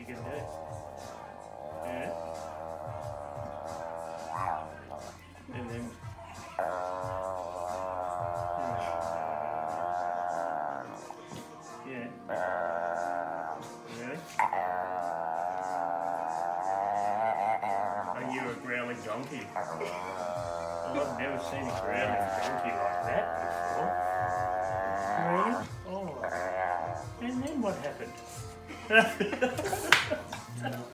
you can do. Yeah. And then. Yeah. Really? Are you a growling donkey? Well, I've never seen a growling donkey like that before. Really? Oh. And then what happened?